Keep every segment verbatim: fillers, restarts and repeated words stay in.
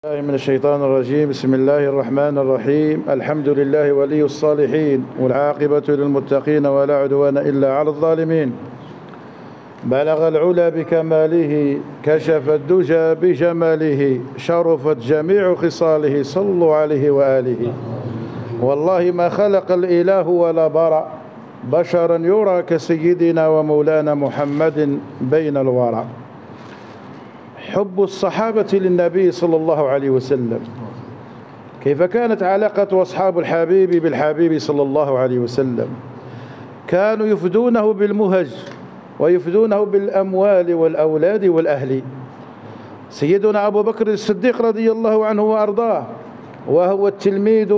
من الشيطان الرجيم. بسم الله الرحمن الرحيم. الحمد لله ولي الصالحين والعاقبة للمتقين ولا عدوان إلا على الظالمين. بلغ العلا بكماله كشف الدجى بجماله شرفت جميع خصاله صلوا عليه وآله. والله ما خلق الإله ولا برأ بشرا يرى كسيدنا ومولانا محمد بين الورى. حب الصحابة للنبي صلى الله عليه وسلم. كيف كانت علاقة أصحاب الحبيب بالحبيب صلى الله عليه وسلم؟ كانوا يفدونه بالمهج ويفدونه بالأموال والأولاد والأهل. سيدنا أبو بكر الصديق رضي الله عنه وأرضاه وهو التلميذ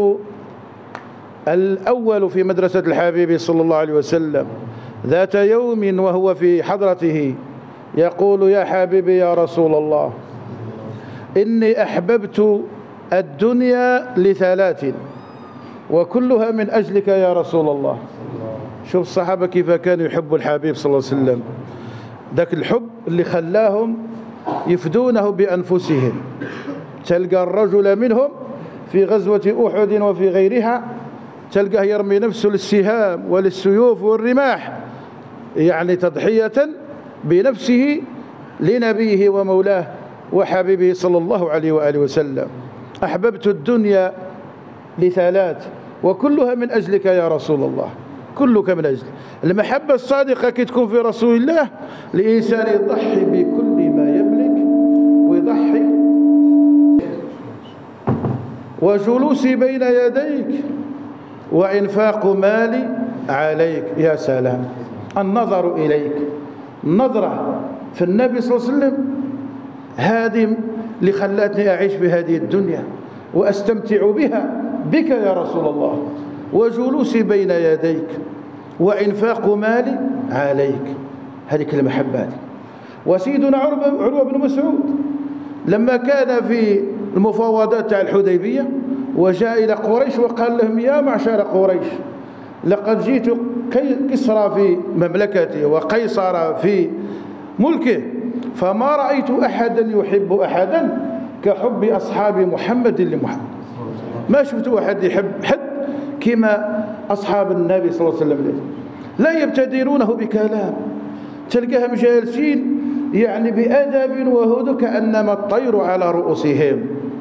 الأول في مدرسة الحبيب صلى الله عليه وسلم، ذات يوم وهو في حضرته يقول: يا حبيبي يا رسول الله، إني أحببت الدنيا لثلاث وكلها من أجلك يا رسول الله. شوف الصحابة كيف كانوا يحبوا الحبيب صلى الله عليه وسلم، ذاك الحب اللي خلاهم يفدونه بأنفسهم. تلقى الرجل منهم في غزوة أحد وفي غيرها تلقاه يرمي نفسه للسهام وللسيوف والرماح، يعني تضحية بنفسه لنبيه ومولاه وحبيبه صلى الله عليه وآله وسلم. أحببت الدنيا لثلاث وكلها من أجلك يا رسول الله، كلك من أجل. المحبة الصادقة كي تكون في رسول الله، الإنسان يضحي بكل ما يملك ويضحي. وجلوسي بين يديك وإنفاق مالي عليك. يا سلام، النظر إليك، النظرة في النبي صلى الله عليه وسلم هذه اللي خلتني أعيش بهذه الدنيا وأستمتع بها بك يا رسول الله. وجلوسي بين يديك وإنفاق مالي عليك، هذه المحبة هذه. وسيدنا عروة بن مسعود لما كان في المفاوضات تاع الحديبية وجاء إلى قريش وقال لهم: يا معشر قريش، لقد جئت كسرى في مملكته وقيصر في ملكه، فما رأيت أحدا يحب أحدا كحب أصحاب محمد لمحمد. ما شفت أحد يحب حد كما أصحاب النبي صلى الله عليه وسلم. لا يبتدرونه بكلام، تلقاهم جالسين يعني بأدب وهدوء كأنما الطير على رؤوسهم.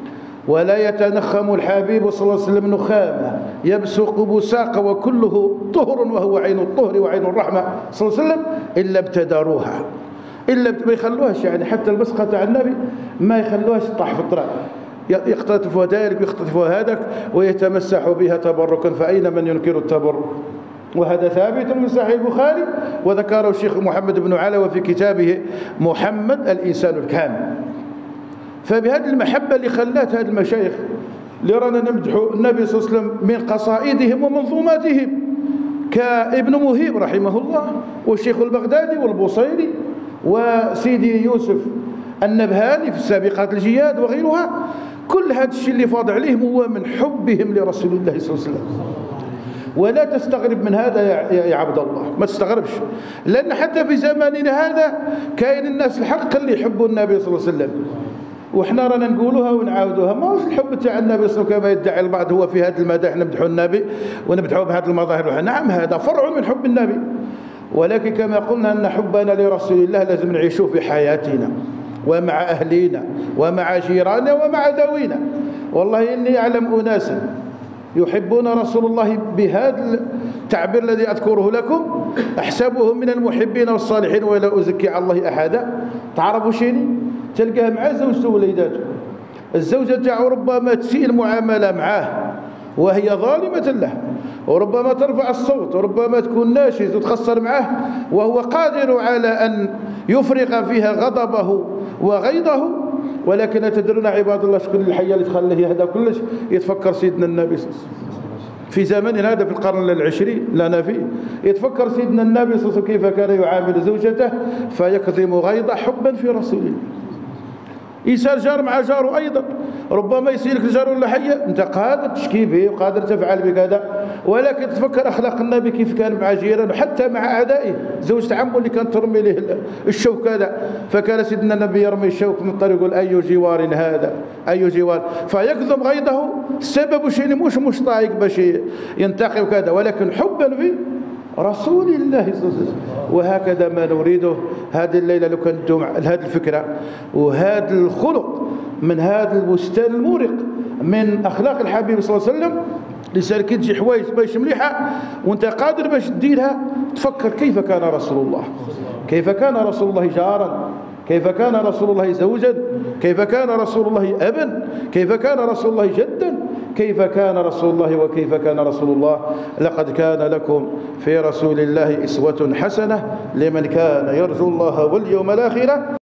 ولا يتنخم الحبيب صلى الله عليه وسلم نخامة يبسق بساق وكله طهر وهو عين الطهر وعين الرحمة صلى الله عليه وسلم إلا ابتدروها، إلا ما يخلوهاش، يعني حتى البسقة تاع النبي ما يخلوهاش تطيح في الطريق، يقتطفوا ذلك ويقتطفوا هذاك ويتمسح بها تبركا، فأين من ينكر التبرك؟ وهذا ثابت من صحيح البخاري، وذكره الشيخ محمد بن علوة في كتابه محمد الإنسان الكامل. فبهذه المحبة اللي خلات هذه المشايخ اللي رانا نمدحوا النبي صلى الله عليه وسلم من قصائدهم ومنظوماتهم كابن مهيب رحمه الله والشيخ البغدادي والبوصيري وسيدي يوسف النبهاني في السابقات الجياد وغيرها، كل هذا الشيء اللي فاض عليهم هو من حبهم لرسول الله صلى الله عليه وسلم. ولا تستغرب من هذا يا عبد الله، ما تستغربش، لأن حتى في زماننا هذا كاين الناس الحق اللي يحبوا النبي صلى الله عليه وسلم، وحنا رانا نقولوها ونعاودوها. ما هوش الحب تاع النبي صلى الله عليه وسلم كما يدعي البعض هو في هذه المداح نمدحوا النبي ونمدحوا بهذه المظاهر. نعم، هذا فرع من حب النبي، ولكن كما قلنا أن حبنا لرسول الله لازم نعيشه في حياتنا ومع أهلينا ومع جيراننا ومع ذوينا. والله إني أعلم أناسا يحبون رسول الله بهذا التعبير الذي أذكره لكم، أحسبهم من المحبين والصالحين ولا أزكي على الله أحدا. تعرفوا شيني؟ تلقاه مع زوجته ووليداته، الزوجة تاعو ربما تسيء المعاملة معاه وهي ظالمة له، وربما ترفع الصوت، وربما تكون ناشز وتخسر معاه وهو قادر على أن يفرغ فيها غضبه وغيظه. ولكن تدرون عباد الله شكون الحية اللي تخليه هذا كلش؟ يتفكر سيدنا النبي صلى الله عليه وسلم في زماننا هذا في القرن العشرين لنا فيه. يتفكر سيدنا النبي صلى الله عليه وسلم كيف كان يعامل زوجته فيكظم غيظه حبا في رسول الله. يسال جار مع جاره أيضا، ربما يسيلك الجار ولا حية، أنت قادر تشكي به وقادر تفعل بكذا، ولكن تفكر أخلاق النبي كيف كان مع جيرانه وحتى مع أعدائه. زوجة عمه اللي كانت ترمي له الشوك هذا، فكان سيدنا النبي يرمي الشوك من الطريق يقول أي جوار هذا أي جوار، فيكظم غيظه السبب شيء مش مش طايق باش ينتقي وكذا، ولكن حبا في رسول الله صلى الله عليه وسلم. وهكذا ما نريده هذه الليلة، لو كانت هذه الفكرة وهذا الخلق من هذا البستان المورق من أخلاق الحبيب صلى الله عليه وسلم، لسالك تجي حوايج باش مليحة وانت قادر باش تديرها، تفكر كيف كان رسول الله، كيف كان رسول الله جارا، كيف كان رسول الله زوجا، كيف كان رسول الله أبا، كيف كان رسول الله جدا، كيف كان رسول الله وكيف كان رسول الله. لقد كان لكم في رسول الله أسوة حسنة لمن كان يرجو الله واليوم الآخر.